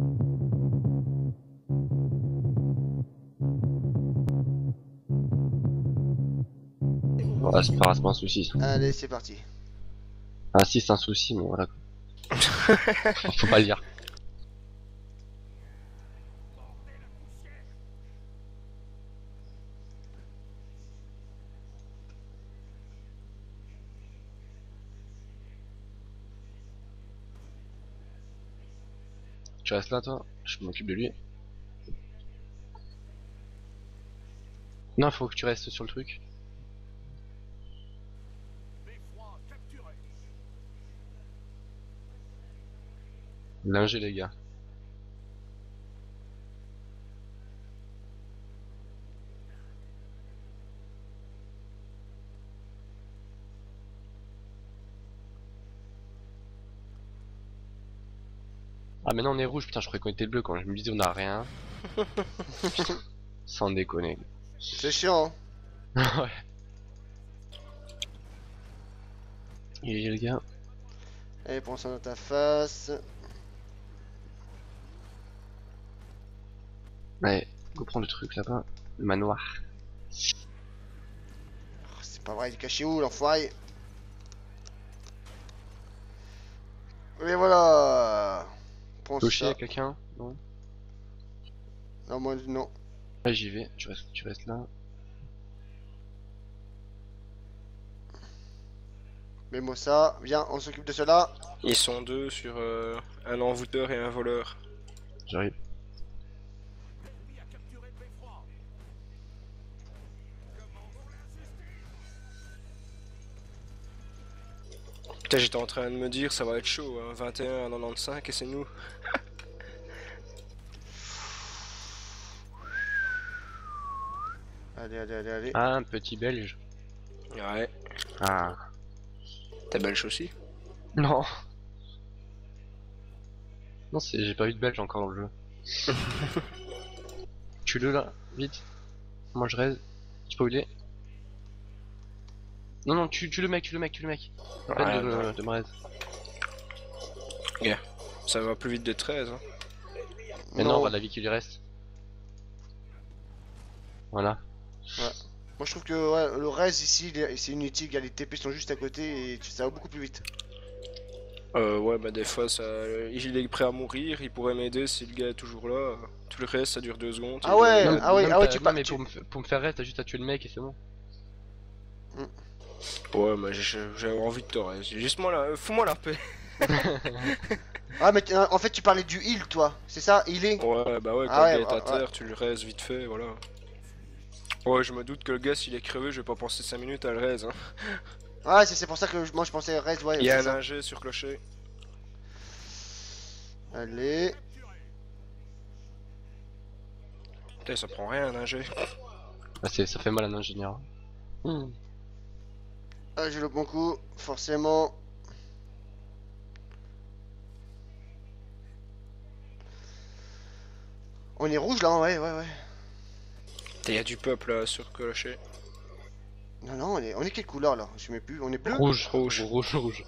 Ouais, c'est pas un souci. Allez, c'est parti. Ah si, c'est un souci, mais voilà. Faut pas le dire. Tu restes là, toi? Je m'occupe de lui. Non, faut que tu restes sur le truc. Linger, les gars. Ah, mais non, on est rouge, putain, je croyais qu'on était bleu quand je me disais on a rien. Putain, sans déconner. C'est chiant, Ouais. Et les gars. hein. Allez, prends ça dans ta face. Ouais, go prendre le truc là-bas. Le manoir. Oh, c'est pas vrai, il est caché où, l'enfoiré? Et voilà. Prends Clocher à ça. quelqu'un? Non. Non, moi, non. Ouais, j'y vais. Tu restes là. Mets-moi ça. Viens, on s'occupe de cela. Ils sont deux sur un envoûteur et un voleur. J'arrive. Putain, j'étais en train de me dire, ça va être chaud, hein. 21 à 95 et c'est nous. Allez, allez, allez, allez. Ah, un petit belge. Ouais, Ah. t'as belge aussi. Non. Non, j'ai pas eu de belge encore dans le jeu. Tue-le là, vite. Moi je reste. Je sais pas où il est. Non, non, tue le mec, tue le mec, tue le mec. Pas peine Ouais, non. de me raise. Yeah. Ça va plus vite de 13, hein. Mais non, on Non. voit la vie qui lui reste. Voilà. Ouais. Moi, je trouve que ouais, le reste ici, c'est inutile. Les TP sont juste à côté et ça va beaucoup plus vite. Ouais, bah des fois, ça, il est prêt à mourir, il pourrait m'aider si le gars est toujours là. Tout le reste, ça dure 2 secondes et Ah ouais, Non, il ah ouais, non, ah ouais, non, mais pour me faire reste, t'as juste à tuer le mec et c'est bon. Hmm. Ouais, mais j'ai envie de te reste. Juste moi là, fous-moi la paix. Ah, mais en fait, tu parlais du heal, toi. C'est ça, healer? Ouais, bah ouais, quand Ah le ouais, gars est à ouais. terre, tu le raises vite fait, voilà. Ouais, je me doute que le gars, s'il est crevé, je vais pas penser 5 minutes à le raise, hein. Ouais, c'est pour ça que moi, je pensais reste, ouais, Il y a c'est un ça. ingé sur clocher. Allez. Putain, ça prend rien un ingé. Ah, ça fait mal à un ingénieur. Hmm. Ah, j'ai le bon coup, forcément. On est rouge là, hein, ouais, ouais, ouais. Il y a du peuple là sur clocher. Non, non, on est quelle couleur là? Je sais même plus. On est bleu? Rouge, Rouge. rouge, rouge.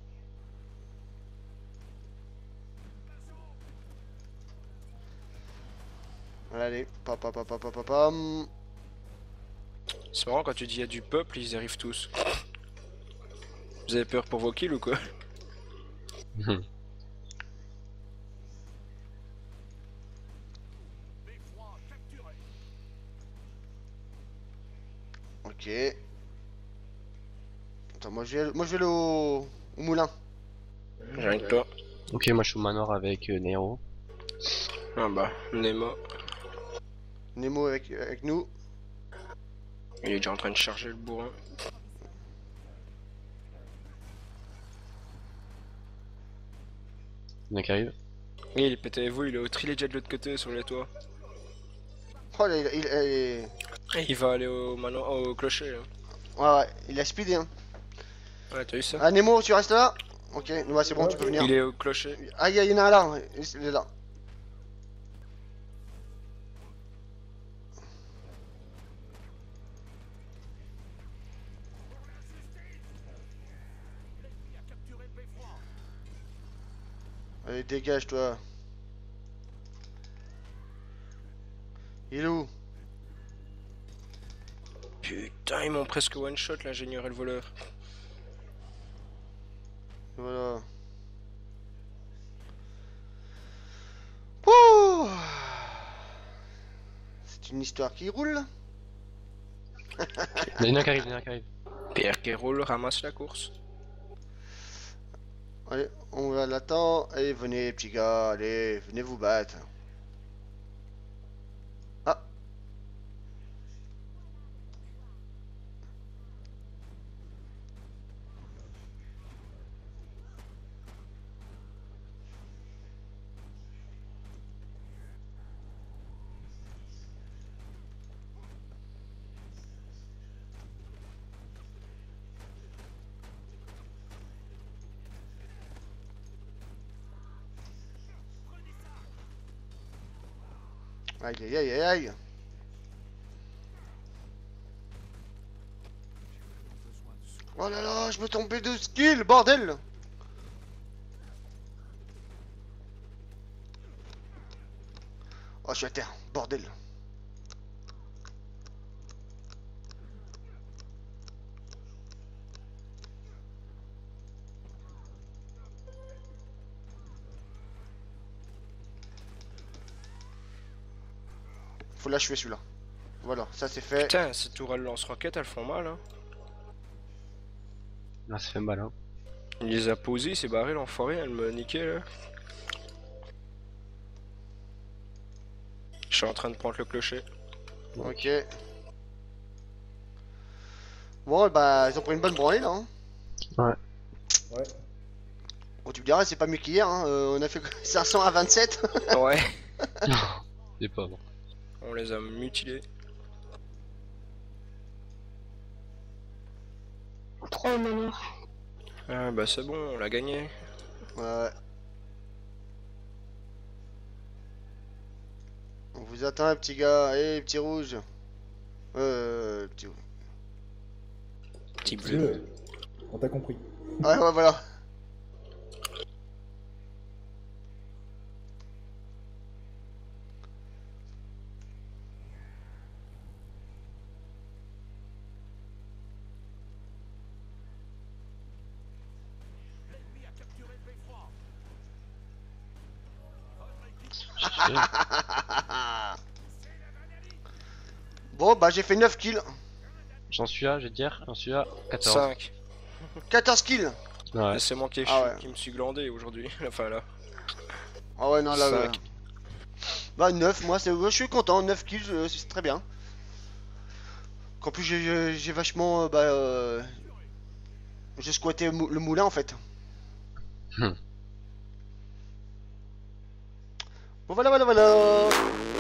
Allez, pam. C'est marrant quand tu dis il y a du peuple, ils arrivent tous. Vous avez peur pour vos kills ou quoi? Ok. Attends, moi je vais aller au moulin. J'ai rien que toi. Ok, moi je suis au manoir avec Nero. Ah bah, Nemo, Nemo avec nous. il est déjà en train de charger le bourrin. Il y en a qui arrive. Et il est pété vous, il est au trilégia de l'autre côté sur les toits. Oh là, il- Et il va aller au manoir, au clocher, hein. Ouais, ouais, il a speedé, hein. Ouais, t'as vu ça? Ah, Nemo, tu restes là? Ok, ouais, c'est bon, tu peux venir. Il est au clocher. Ah, il y en a un là, ouais, il est là. Allez, dégage, toi. Il est où? Putain, ils m'ont presque one shot l'ingénieur et le voleur. Voilà. Ouh. C'est une histoire qui roule. Il y en a un qui arrive, il y en a un qui arrive. Pierre Guérol ramasse la course. Allez, on l'attend. Allez, venez, petits gars. Allez, venez vous battre. Ah. Aïe aïe aïe aïe aïe. Oh là là, je me tombais de skill, bordel. Oh, je suis à terre, bordel. Faut l'achever celui-là. Voilà, ça c'est fait. Putain, ces tourelles lance-roquettes, elles font mal, hein. Là, ça fait mal, hein. Il les a posées, il s'est barré l'enfoiré, elle me niquait là. Je suis en train de prendre le clocher. Ok. Bon, bah, ils ont pris une bonne branlée là. Hein. Ouais. Ouais. Bon, tu me diras, c'est pas mieux qu'hier. Hein. On a fait 500 à 27. Ouais, C'est pas bon. on les a mutilés. 3 manoir. Ah bah c'est bon, on l'a gagné. Ouais. On vous attend, petit gars. Allez, petit rouge. Petit rouge. Petit bleu. Bleu. On t'a compris. Ouais, ouais, voilà. Bon, bah, j'ai fait 9 kills. J'en suis à, je vais te dire. J'en suis à 14. 5. 14 kills. Ouais. C'est moi Ah ouais. qui me suis glandé aujourd'hui. Enfin là. Ah ouais, non, là. 5. Bah, 9, moi, je suis content. 9 kills, c'est très bien. Qu'en plus, j'ai vachement. J'ai squatté le moulin en fait. Hmm. Bon, voilà, voilà, voilà.